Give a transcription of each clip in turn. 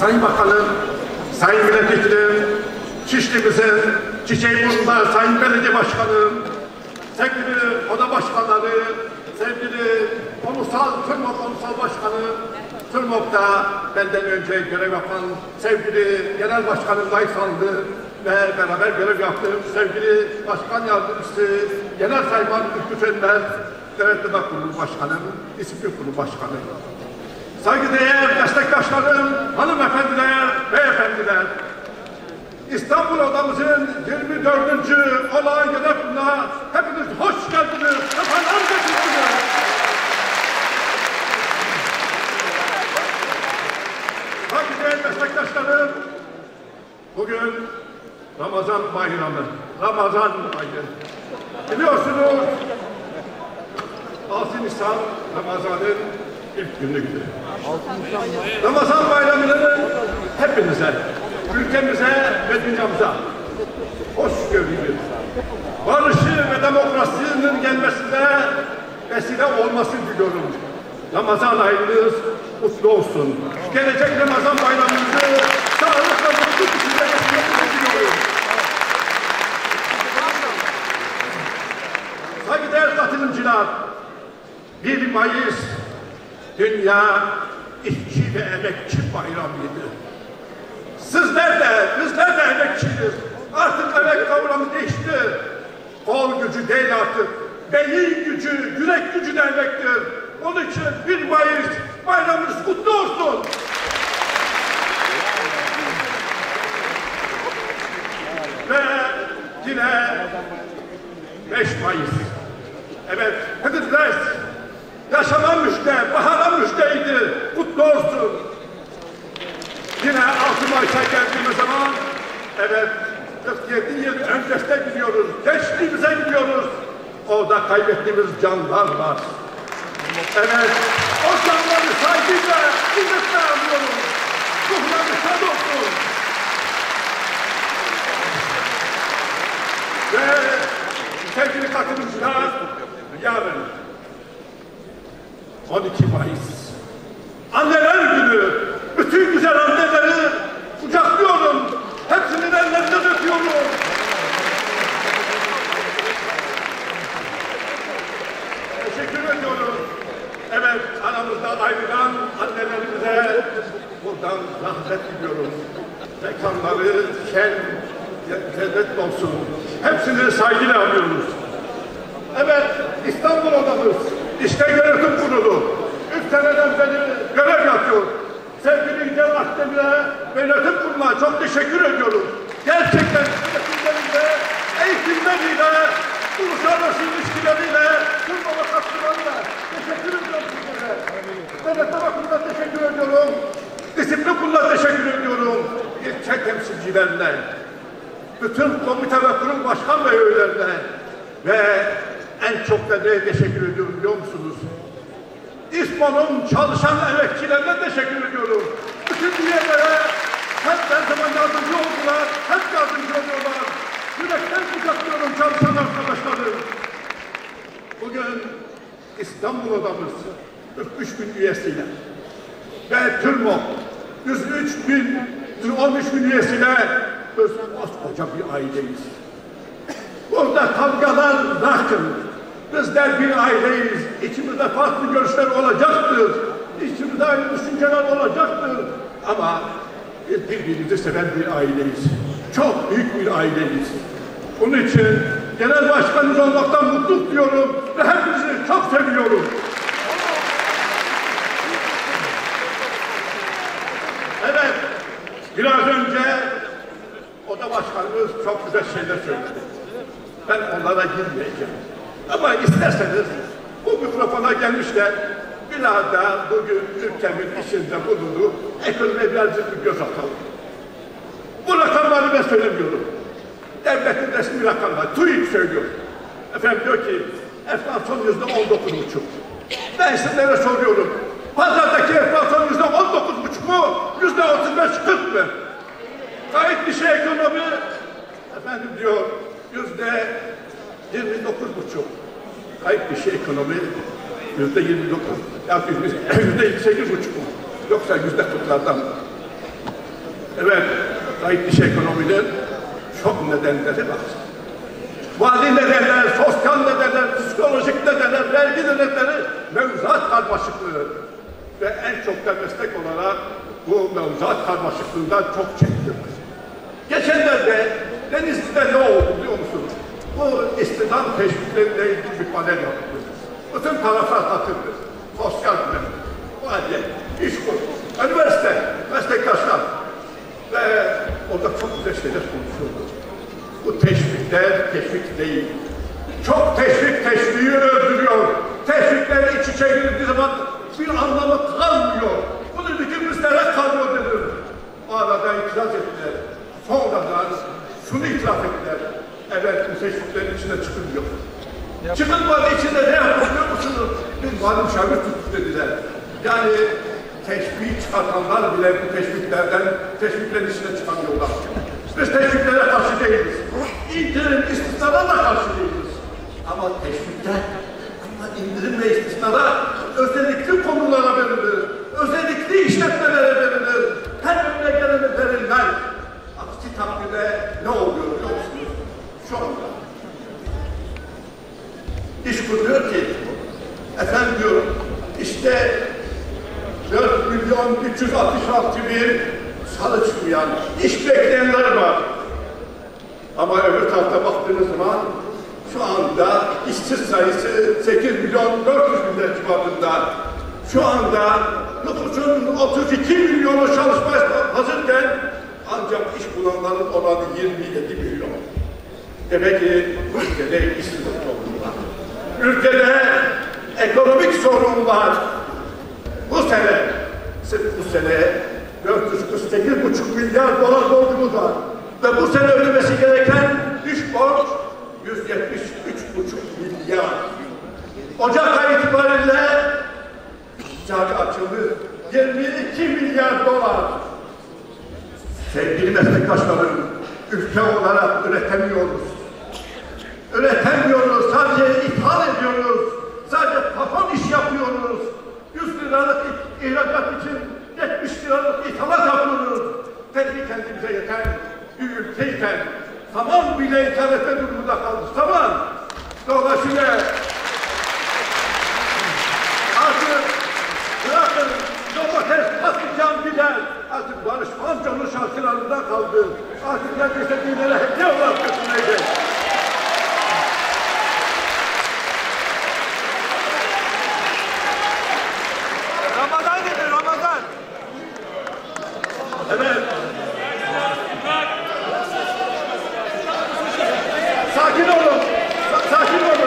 Sayın Bakanım, Sayın Milletvekilim, Şişli'mizin Çiçeğiburnu'nda Sayın Belediye Başkanım, sevgili oda başkanları, sevgili TÜRMOP Onursal Başkanı, TÜRMOP'ta benden önce görev yapan sevgili Genel Başkanım Dayısanlı ve beraber görev yaptığım sevgili Başkan Yardımcısı, Genel Sayman Ürküt Önmez, Denetleme Kurulu Başkanım, Disiplin Kurulu Başkanı. Saygıdeğer meslektaşlarım, hanımefendiler, beyefendiler, İstanbul Odamızın 24. olağan genel kuruluna hepiniz hoş geldiniz, sefalar getirdiniz. Saygıdeğer meslektaşlarım, bugün Ramazan bayramı, Ramazan ayı. Biliyorsunuz, 6 Nisan Ramazan'ın ilk günüydü. Ramazan bayramının hepinize, ülkemize ve dünyamıza hoşgörülü, barışı ve demokrasinin gelmesine vesile olmasını diliyorum. Ramazan ayınız mutlu olsun. Gelecek Ramazan bayramımızı sağlıkla mutlu içinde geçirmenizi diliyorum. Saygıdeğer katılımcılar, 1 Mayıs Dünya İşçi ve Emekçi Bayramı'ydı. Sizler de, bizler de emekçiyiz. Artık emek kavramı değişti. Kol gücü değil artık. Beyin gücü, yürek gücü de emektir. Onun için 1 Mayıs bayramınız kutlu olsun. Ve yine 5 Mayıs. Evet, Hıdırles. Yaşanan müjde, baharan müjdeydi. Kutlu olsun. Yine 6 Mayıs'a geldiğimiz zaman, evet, 47 yıl öncesine gidiyoruz. Gençliğimize gidiyoruz. Orada kaybettiğimiz canlar var. Evet, o canları saygıyla, hizmetle anlıyoruz. Ruhları şad olsun. Ve sevgili katılımcılar, yarın 12 Mayıs. Anneler Günü. Bütün güzel anneleri kucaklıyorum. Hepsinin ellerinden öpüyorum. Teşekkür ediyorum. Evet, aramızda ayrılan annelerimize buradan rahmet diliyorum. Mekanları cennet olsun. Hepsini saygıyla anıyoruz. Evet, İstanbul Odamız, İşte Yönetim Kurulu 3 seneden beri görev yapıyor. Sevgili Yücel Akdemir'e ve Yönetim Kurulu'na çok teşekkür ediyorum. Gerçekten yönetimleriyle, eğitimleriyle, uluslararası ilişkileriyle, tüm avukatlarıyla teşekkür ediyorum sizlere. Denetleme Kurulu'na teşekkür ediyorum. Disiplin Kurulu'na teşekkür ediyorum. İlçe temsilcilerine, bütün komite ve kurum başkan ve üyelerine ve en çok da neye teşekkür ediyorum biliyor musunuz? İSPO'nun çalışan emekçilerine teşekkür ediyorum. Bütün üyelere hep her zaman yardımcı oldular, hep yardımcı oluyorlar. Yürekten kucaklıyorum çalışan arkadaşlarım. Bugün İstanbul Odamız 43 bin üyesiyle ve TÜRMOP 13 bin üyesiyle biz koskoca bir aileyiz. Burada kavgalar bırakın. Bizler bir aileyiz. İçimizde farklı görüşler olacaktır. İçimizde aynı düşünceler olacaktır. Ama biz birbirimizi seven bir aileyiz. Çok büyük bir aileyiz. Onun için genel başkanımız olmaktan mutluluk duyuyorum ve hepinizi çok seviyorum. Evet, biraz önce oda başkanımız çok güzel şeyler söyledi. Ben onlara girmeyeceğim. Ama isterseniz bu mikrofona gelmişler, bilhassa bugün ülkemin içinde bulunduğu ekonomiye birazcık bir göz atalım. Bu rakamları ben söylemiyorum. Devletin resmi rakamları, TÜİK söylüyor. Efendim diyor ki, enflasyon %19,5. Ben sizlere soruyorum, pazardaki enflasyon %19,5 mu, %35-40 mı? Gayet bir şey ekonomi, efendim diyor, %29,5. Kayıp bir şey ekonomi %29. Ya %28,5 mu? Yoksa %40'lardan mı? Evet, kayıt dışı ekonominin çok nedenleri var. Mali nedenler, sosyal nedenler, psikolojik nedenler, vergi nedenleri, mevzuat karmaşıklığı. Ve en çok da meslek olarak bu mevzuat karmaşıklığından çok çektim. Geçenlerde Denizli'de ne oldu biliyor musunuz? Bu istihdam teşvikleriyle ilgili bir panel yapıldı. Bütün taraflar katıldı. Sosyal bilim, maliye, iş kurulu, üniversite, meslektaşlar. Ve orada çok güzel şeyler konuşuldu. Bu teşvikler teşvik değil. Çok teşvik teşviği öldürüyor. Teşvikler iç içe girdiği zaman bir anlamı kalmıyor. Bunu bütün bizlere kalmıyor denir. O arada itiraz ettiler. Sonradan şunu itiraf ettiler. Evet, bu teşviklerin içine çıkılmıyor. Çıkılmadığı içinde ne yapıyor musunuz? Bir mali müşavir tuttuk dediler. Yani teşvik çıkartanlar bile bu teşviklerin içine çıkamıyorlar. Biz teşviklere karşı değiliz. İndirim, istisnara da karşı değiliz. Ama teşvikler, indirim ve istisnara özellikli konulara verilir. Özellikli işletmelere verilir. Her önüne gelene verilmez. Aksi takdirde ne oluyor biliyor musunuz? Şu anda iş kuruyor ki, efendim diyorum, işte 4.366.000 salı çıkmayan iş bekleyenler var. Ama öbür tarafta baktığınız zaman şu anda işsiz sayısı 8.400.000 civarında. Şu anda nüfusun 32 milyonu çalışmaya hazırken ancak iş bulanların oranı 27 milyon. Demek ki bu ülkede işsiz toplum var. Ülkede ekonomik sorun var. Bu sene, sırf bu sene 448,5 milyar dolar borcumuz var. Ve bu sene ödemesi gereken dış borç 173,5 milyar. Ocak ayı itibariyle cari açıldı 22 milyar dolar. Sevgili meslektaşlarım, ülke olarak üretemiyoruz. Üretemiyoruz, sadece ithal ediyoruz. Sadece papon iş yapıyoruz. 100 liralık ihracat için 70 liralık ithalat yapıyoruz. Kendi kendimize yeter bir ülkeyken tamam bile ithal etme durumunda kaldık. Tamam. Dolayısıyla artık bırakın domates, patlıcan, biber artık Barış Manço'nun şarkılarında kaldı. Artık neredeyse düğünlere hediye olarak götürmeyecek. Ramazan dedi, Ramazan. Evet. Sakin olun. Sakin olun.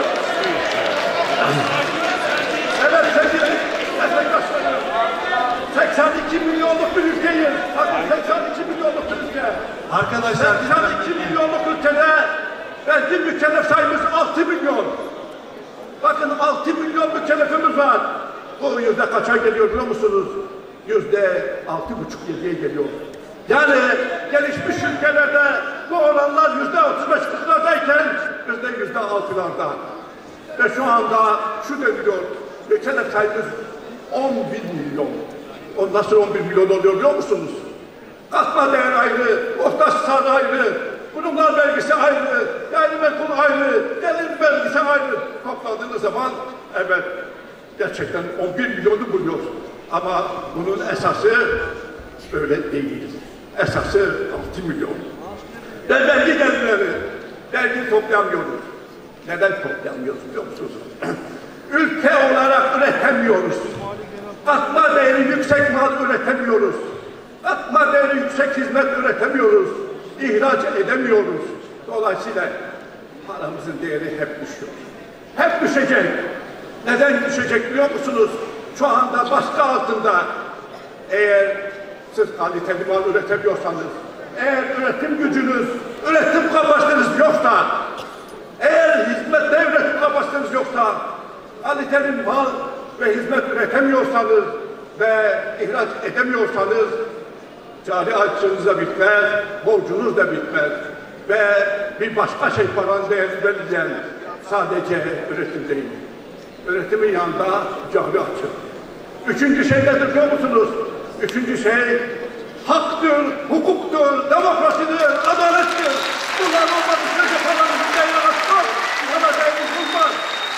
Evet sevgili meslektaşlarım. 82 milyonluk bir ülkeyiz. Bakın 82 milyonluk bir ülke. Arkadaşlar 82 milyonluk ülkede belki mükellef sayımız 6 milyon. Bakın 6 milyon mükellefimiz var. Bu yüzde kaça geliyor biliyor musunuz? %6,5-7'ye geliyor. Yani gelişmiş ülkelerde bu oranlar %35-40'lardayken bizde %6'larda. Ve şu anda şu deniliyor, mükellef sayımız 11 milyon. O nasıl 11 milyon oluyor biliyor musunuz? Katma değer ayrı, orta sar ayrı, kurumlar vergisi ayrı, gayrimenkul ayrı, gelir vergisi ayrı. Topladığınız zaman evet gerçekten 11 milyonu buluyor. Ama bunun esası öyle değil. Esası 6 milyon. Ve vergi gelirleri, vergi toplayamıyoruz. Neden toplayamıyoruz biliyor musunuz? Ülke olarak üretemiyoruz. Katma değeri yüksek mal üretemiyoruz. Katma değeri yüksek hizmet üretemiyoruz. İhraç edemiyoruz. Dolayısıyla paramızın değeri hep düşüyor. Hep düşecek. Neden düşecek biliyor musunuz? Şu anda baskı altında eğer sırf kaliteli mal üretemiyorsanız, eğer üretim gücünüz, üretim kapasiteniz yoksa, eğer hizmette üretim kapasiteniz yoksa, kaliteli mal ve hizmet üretemiyorsanız ve ihraç edemiyorsanız cari açığınız da bitmez, borcunuz da bitmez ve bir başka şey paranın değerini belirleyen sadece üretim değil. Üretimin yanında cari açık. Üçüncü şey nedir biliyor musunuz? Üçüncü şey haktır, hukuktur, demokrasidir, adalettir. Bunlar olmadığı sürece paranın değeri artmaz. Buna değeri bulmaz.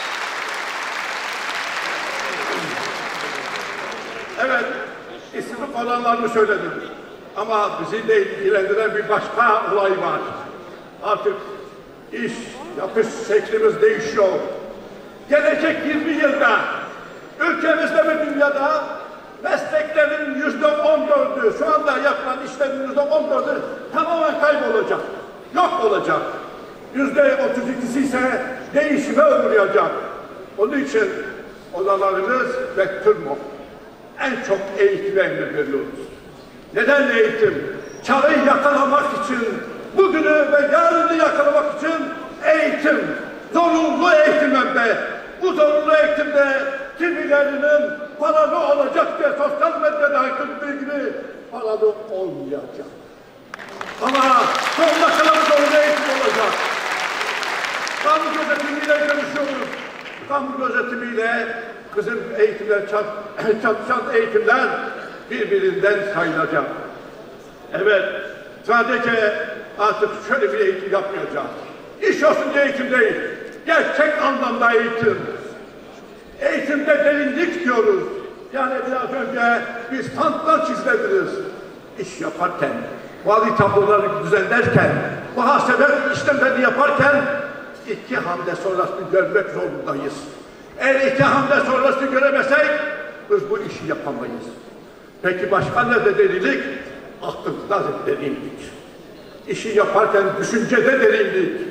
Evet, istihdam olanlarını söyledim. Ama bizi de ilgilendiren bir başka olay var. Artık iş yapış şeklimiz değişiyor. Gelecek 20 yılda ülkemizde ve dünyada mesleklerin %14'ü, şu anda yapılan işlerin %14'ü tamamen kaybolacak. Yok olacak. %32'si ise değişime uğrayacak. Onun için odalarımız ve TÜRMOP en çok eğitime emir veriyoruz. Neden eğitim? Çağı yakalamak için, bugünü ve yarını yakalamak için eğitim. Zorunlu eğitim hem de. Bu zorunlu eğitimde kimilerinin paralı olacak diye sosyal medyada haykırdığı gibi paralı olmayacak. Ama sonuna kadar zorunlu eğitim olacak. Kamu gözetimiyle görüşüyoruz. Kamu gözetimiyle bizim eğitimler, çalışan eğitimler birbirinden sayılacak. Evet, sadece artık şöyle bir eğitim yapmayacağız. İş olsun diye eğitim değil, gerçek anlamda eğitim. Eğitimde derinlik diyoruz. Yani biraz önce biz standlar çizmediniz. İş yaparken, vali tabloları düzenlerken, muhasebe işlemlerini yaparken 2 hamle sonrasını görmek zorundayız. Eğer 2 hamle sonrasını göremezsek biz bu işi yapamayız. Peki başka nerede derinlik? Aklımda derinlik. İşi yaparken düşüncede derinlik.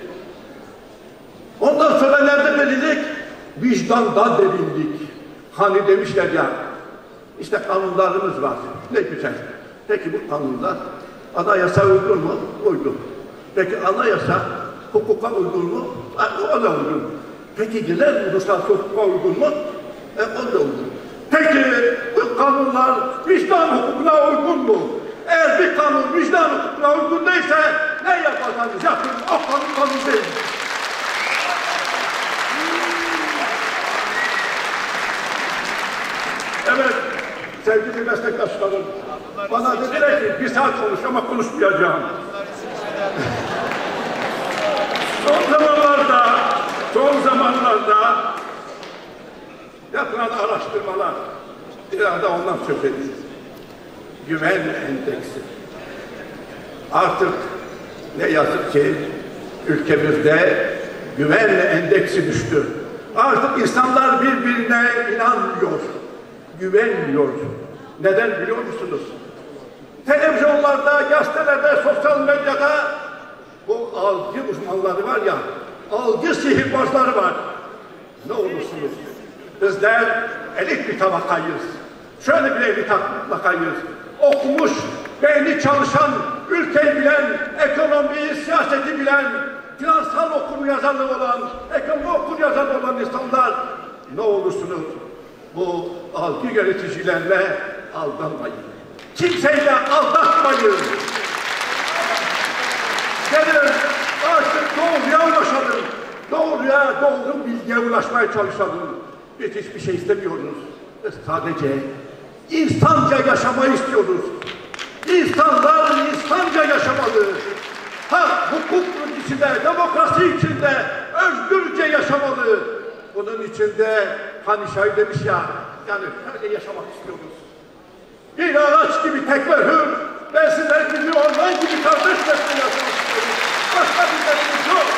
Ondan sonra nerede derinlik? Vicdanda derinlik. Hani demişler ya, işte kanunlarımız var. Ne güzel. Peki bu kanunlar anayasa uygun mu? Uygun. Peki anayasa hukuka uygun mu? O da uygun. Peki genel uluslararası hukuka uygun mu? O da uygun. Peki bu kanunlar vicdan hukukuna uygun mu? Eğer bir kanun vicdan hukukuna uygun değilse ne yaparsanız yapın, o kanun değil. Evet, sevgili meslektaşlarım, bana dediler ki 1 saat konuş ama konuşmayacağım. Son zamanlarda yapılan araştırmalar, biraz da ondan söz edeyim. Güven endeksi. Artık ne yazık ki ülkemizde güven endeksi düştü. Artık insanlar birbirine inanmıyor, güvenmiyor. Neden biliyor musunuz? Televizyonlarda, gazetelerde, sosyal medyada bu algı uzmanları var ya, algı sihirbazları var. Ne olursunuz? Bizler elit bir tabakayız. Şöyle bir elit tabakayız. Okumuş, beyni çalışan, ülkeyi bilen, ekonomiyi, siyaseti bilen, finansal okur yazarı olan, ekonomi okur yazarı olan insanlar, ne olursunuz bu algı yöneticilerle aldanmayın. Kimseyle aldatmayın. Gelin artık doğruya ulaşalım. Doğruya, doğru bilgiye ulaşmaya çalışalım. Biz hiçbir şey istemiyoruz. Biz sadece insanca yaşamayı istiyoruz. İnsanlar insanca yaşamalı. Hukuk içinde, demokrasi içinde özgürce yaşamalı. Bunun içinde hani şair demiş ya, yani öyle yaşamak istiyoruz. Bir ağaç gibi tek ve hür, ben sizler gibi orman gibi kardeş mesleği yaşamak istiyoruz. Başka bir mesleğimiz yok.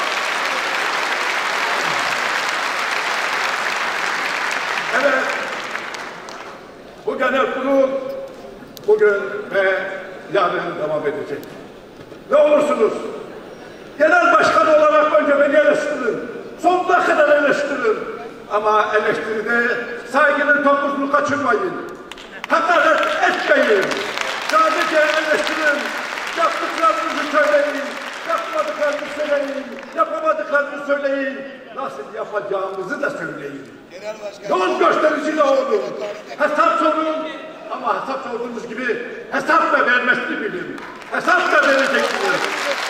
Evet, bu genel kurul bugün ve yarın devam edecek. Ne olursunuz, genel başkan olarak önce beni eleştirin, sonuna kadar eleştirin. Ama eleştiride saygının topuzunu kaçırmayın. Hakaret etmeyin. Sadece eleştirin, yaptıklarınızı söyleyin, yapmadıklarınızı söyleyin, yapamadıklarınızı söyleyin. Nasıl yapacağımızı da söyleyin. Yol gösterici de olun. Hesap sorun ama hesap sorduğunuz gibi hesap da vermesini bilin. Hesap da vereceksiniz.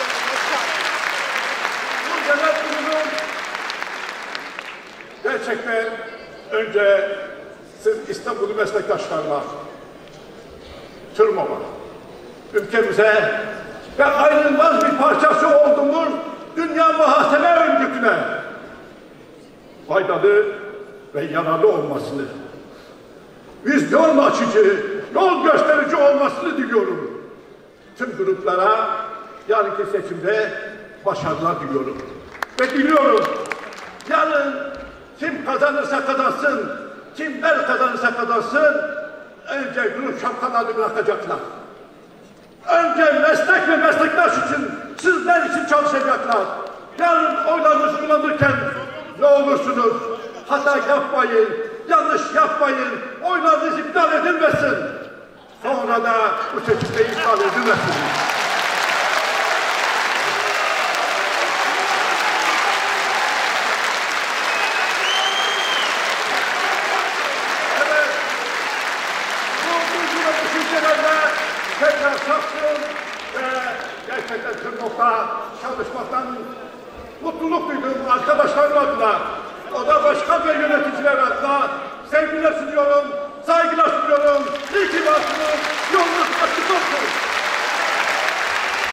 Bu genel kurulun gerçekten önce siz İstanbul'u meslektaşlarına, TÜRMOP'a, ülkemize ve ayrılmaz bir parçası olduğumuz dünya muhasebe örgütüne faydalı ve yararlı olmasını, vizyon açıcı, yol gösterici olmasını diliyorum. Tüm gruplara yarınki seçimde başarılar diliyorum. Ve diliyorum, yarın kim kazanırsa kazansın, kimler kazanırsa kazansın, önce grup şapkalarını bırakacaklar. Önce meslek ve meslektaş için, sizler için çalışacaklar. Yarın oylarınızı kullanırken ne olursunuz hata yapmayın, yanlış yapmayın, oylarınız iptal edilmesin. Sonra da bu seçimde iptal edilmesin. Evet, bu düşüncelerle tekrar saptım ve gerçekten Tırnak'ta çalışmaktan mutluluk duydum arkadaşlarım adına, oda başkan ve yöneticiler adına sevgiler sunuyorum, saygılar sunuyorum. İyi ki varsınız,